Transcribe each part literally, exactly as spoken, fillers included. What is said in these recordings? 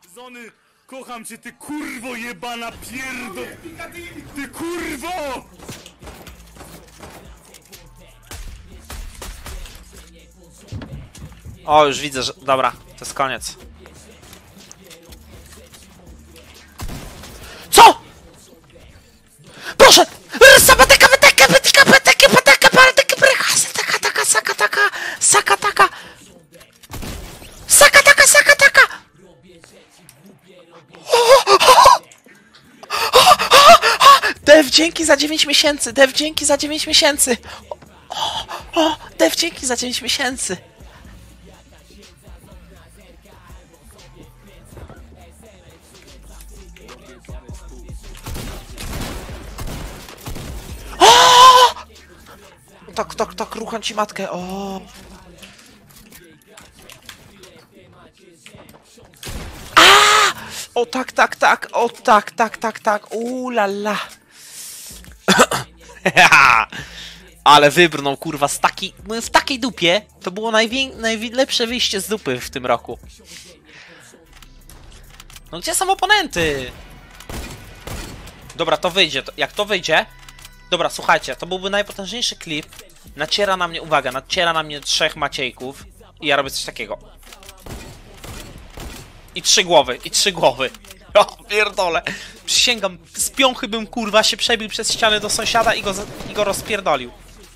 Żony, kocham cię, ty kurwo jebana pierdo... Ty kurwo! O, już widzę, że... Dobra, to jest koniec. Co?! Proszę! Sabateka, bateka, bateka, bateka, bateka, bateka, brecha, sataka, taka, saka, taka, saka, taka. Saka, taka, saka, taka. Dev, dzięki za dziewięć miesięcy! Dev, dzięki za dziewięć miesięcy! O, o, Dev, dzięki za dziewięć miesięcy! O! Tak, tak, tak, rucham ci matkę, o! A! O tak, tak, tak, o tak, tak, tak, tak, ulala! Ale wybrnął, kurwa, z takiej... W takiej dupie to było najwię... najlepsze wyjście z dupy w tym roku. No gdzie są oponenty? Dobra, to wyjdzie. Jak to wyjdzie... Dobra, słuchajcie, to byłby najpotężniejszy klip. Naciera na mnie, uwaga, naciera na mnie trzech Maciejków. I ja robię coś takiego. I trzy głowy, i trzy głowy. O, pierdolę. Przysięgam, z piąchy bym, kurwa, się przebił przez ścianę do sąsiada i go, i go rozpierdolił.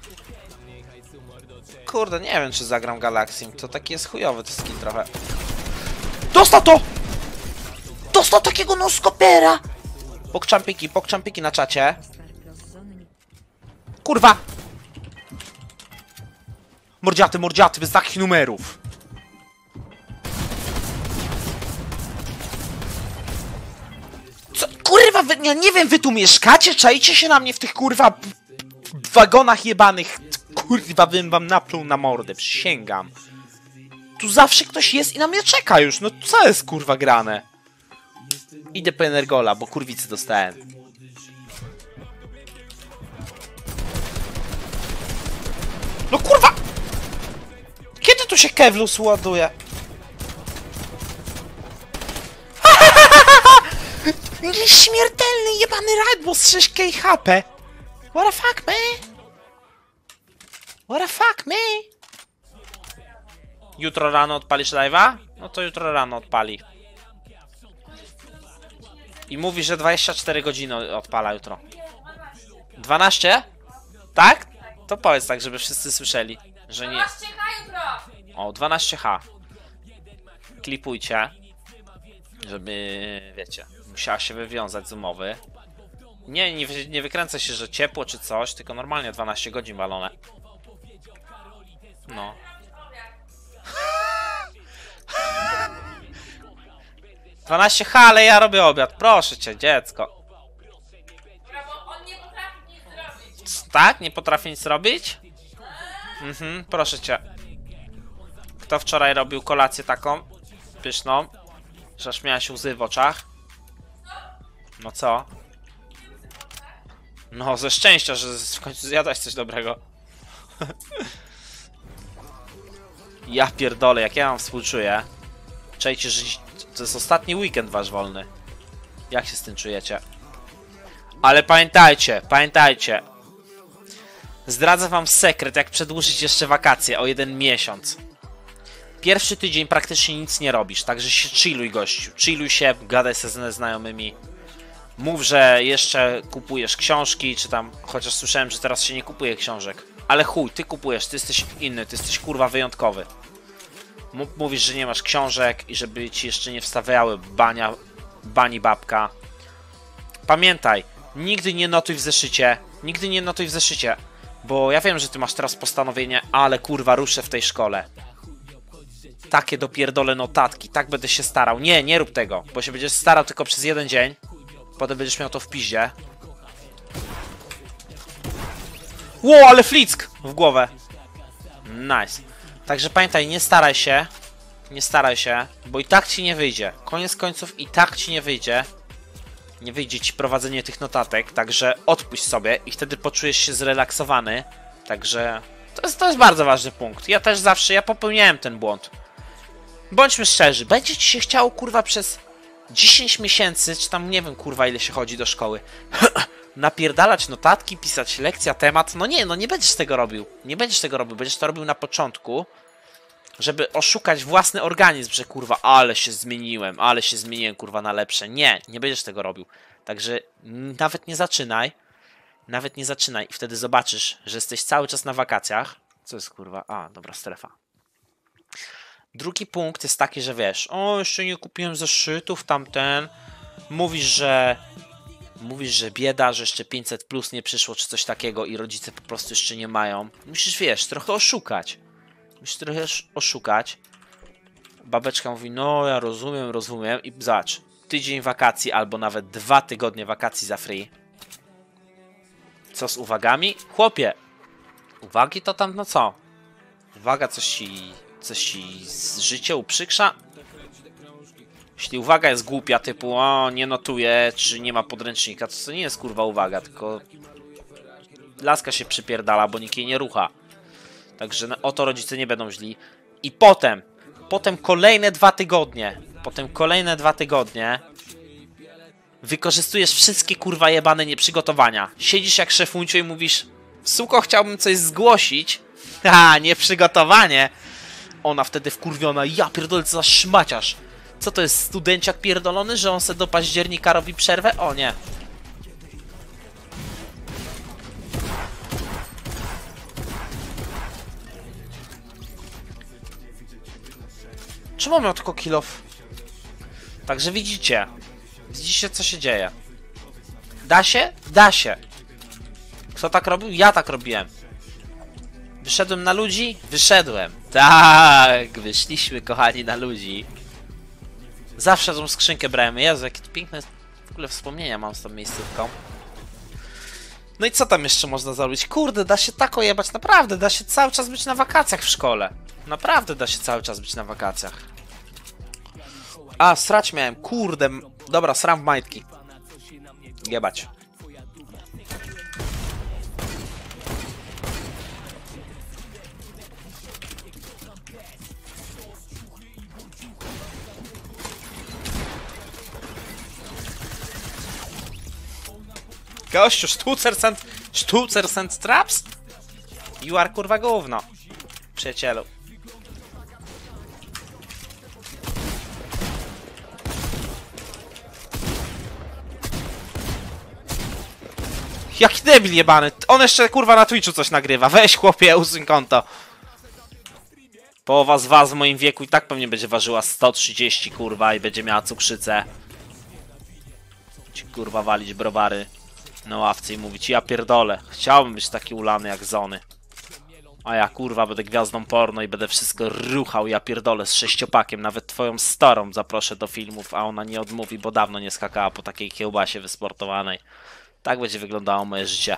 Kurde, nie wiem, czy zagram Galaxim. To taki jest chujowy to skin trochę. Dostał to! Dostał takiego noskopera! Pokczampiki, pokczampiki na czacie. Kurwa! Mordziaty, mordziaty, bez takich numerów. Co? Kurwa, wy, ja nie wiem, wy tu mieszkacie? Czajcie się na mnie w tych, kurwa, wagonach jebanych. Kurwa, bym wam napluł na mordę, przysięgam. Tu zawsze ktoś jest i na mnie czeka już. No co jest, kurwa, grane? Idę po Energola, bo kurwicy dostałem. No kurwa! Kiedy tu się Kevlus ładuje? Nieśmiertelny jebany Raidboss z sześć K H P! What the fuck, man? What the fuck, man? Jutro rano odpalisz live'a? No to jutro rano odpali. I mówi, że dwadzieścia cztery godziny odpala jutro. dwanaście? Tak? To powiedz tak, żeby wszyscy słyszeli, że nie... dwanaście H jutro! O, dwanaście H. Klipujcie. Żeby, wiecie, musiała się wywiązać z umowy. Nie, nie, nie wykręca się, że ciepło czy coś, tylko normalnie dwanaście godzin walone. No. dwanaście H, ale ja robię obiad. Proszę cię, dziecko. Bo on nie potrafi nic zrobić. Tak? Nie potrafi nic robić? Mhm, proszę cię. Kto wczoraj robił kolację taką pyszną, że aż miała się łzy w oczach? No co? No, ze szczęścia, że w końcu zjadłaś coś dobrego. Ja pierdolę, jak ja wam współczuję. Czajcie, że to jest ostatni weekend wasz wolny. Jak się z tym czujecie? Ale pamiętajcie, pamiętajcie. Zdradzę wam sekret, jak przedłużyć jeszcze wakacje o jeden miesiąc. Pierwszy tydzień praktycznie nic nie robisz, także się chilluj, gościu. Chilluj się, gadaj się ze znajomymi. Mów, że jeszcze kupujesz książki, czy tam... Chociaż słyszałem, że teraz się nie kupuje książek. Ale chuj, ty kupujesz, ty jesteś inny, ty jesteś kurwa wyjątkowy. Mówisz, że nie masz książek i żeby ci jeszcze nie wstawiały bania, bani babka. Pamiętaj, nigdy nie notuj w zeszycie, nigdy nie notuj w zeszycie. Bo ja wiem, że ty masz teraz postanowienie, ale kurwa ruszę w tej szkole. Takie dopierdolę notatki, tak będę się starał. Nie, nie rób tego, bo się będziesz starał tylko przez jeden dzień. Potem będziesz miał to w piździe. Ło, ale flick w głowę. Nice. Także pamiętaj, nie staraj się. Nie staraj się, bo i tak ci nie wyjdzie. Koniec końców i tak ci nie wyjdzie. Nie wyjdzie ci prowadzenie tych notatek, także odpuść sobie i wtedy poczujesz się zrelaksowany. Także to jest, to jest bardzo ważny punkt. Ja też zawsze, ja popełniałem ten błąd. Bądźmy szczerzy, będzie ci się chciało kurwa przez dziesięć miesięcy, czy tam nie wiem kurwa ile się chodzi do szkoły. Napierdalać notatki, pisać lekcja, temat. No nie, no nie będziesz tego robił. Nie będziesz tego robił, będziesz to robił na początku, żeby oszukać własny organizm, że kurwa, ale się zmieniłem, ale się zmieniłem kurwa na lepsze. Nie, nie będziesz tego robił. Także nawet nie zaczynaj. Nawet nie zaczynaj i wtedy zobaczysz, że jesteś cały czas na wakacjach. Co jest kurwa? A, dobra, strefa. Drugi punkt jest taki, że wiesz, o, jeszcze nie kupiłem zeszytów, tamten. Mówisz, że mówisz, że bieda, że jeszcze pięćset plus nie przyszło, czy coś takiego i rodzice po prostu jeszcze nie mają. Musisz, wiesz, trochę oszukać. Musisz trochę oszukać. Babeczka mówi, no ja rozumiem, rozumiem i zobacz, tydzień wakacji albo nawet dwa tygodnie wakacji za free. Co z uwagami? Chłopie, uwagi to tam, no co? Uwaga coś ci, coś ci z życia uprzykrza? Jeśli uwaga jest głupia, typu o, nie notuje, czy nie ma podręcznika, to to nie jest kurwa uwaga, tylko laska się przypierdala, bo nikt jej nie rucha. Także no, o to rodzice nie będą źli. I potem, potem kolejne dwa tygodnie, potem kolejne dwa tygodnie wykorzystujesz wszystkie kurwa jebane nieprzygotowania. Siedzisz jak szefuncio i mówisz, suko, chciałbym coś zgłosić. Ha, nieprzygotowanie. Ona wtedy wkurwiona, ja pierdolę, co za szmaciarz. Co to jest, studenciak pierdolony, że on se do października robi przerwę? O nie. Czemu miał tylko kill off? Także widzicie. Widzicie, co się dzieje. Da się? Da się. Kto tak robił? Ja tak robiłem. Wyszedłem na ludzi? Wyszedłem. Tak, wyszliśmy, kochani, na ludzi. Zawsze tą skrzynkę brałem. Jezu, jakie to piękne w ogóle wspomnienia mam z tą miejscówką. No i co tam jeszcze można zrobić? Kurde, da się tak ojebać. Naprawdę, da się cały czas być na wakacjach w szkole. Naprawdę da się cały czas być na wakacjach. A, srać miałem. Kurde. Dobra, sram w majtki. Jebać. Gościu, sztucer cent... Sztucer cent traps? You are kurwa gówno. Przyjacielu. Jaki debil jebany. On jeszcze kurwa na Twitchu coś nagrywa. Weź chłopie, usuń konto. Połowa z was w moim wieku i tak pewnie będzie ważyła sto trzydzieści kurwa i będzie miała cukrzycę. Ci kurwa walić browary na ławce i mówić, ja pierdolę, chciałbym być taki ulany jak Zony. A ja kurwa będę gwiazdą porno i będę wszystko ruchał, ja pierdolę, z sześciopakiem. Nawet twoją starą zaproszę do filmów, a ona nie odmówi, bo dawno nie skakała po takiej kiełbasie wysportowanej. Tak będzie wyglądało moje życie.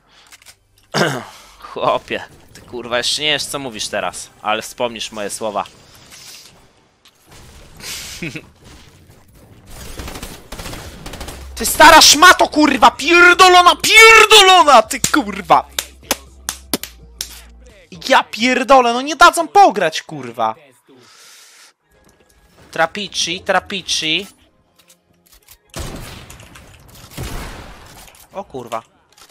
Chłopie, ty kurwa jeszcze nie wiesz co mówisz teraz, ale wspomnisz moje słowa. Ty stara szmato kurwa, pierdolona, pierdolona, ty kurwa. Ja pierdolę, no nie dadzą pograć kurwa. Trapici, trapici. O kurwa.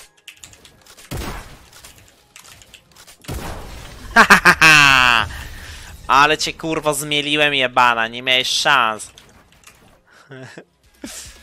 Hahaha. Ale cię kurwa zmieliłem jebana, nie miałeś szans.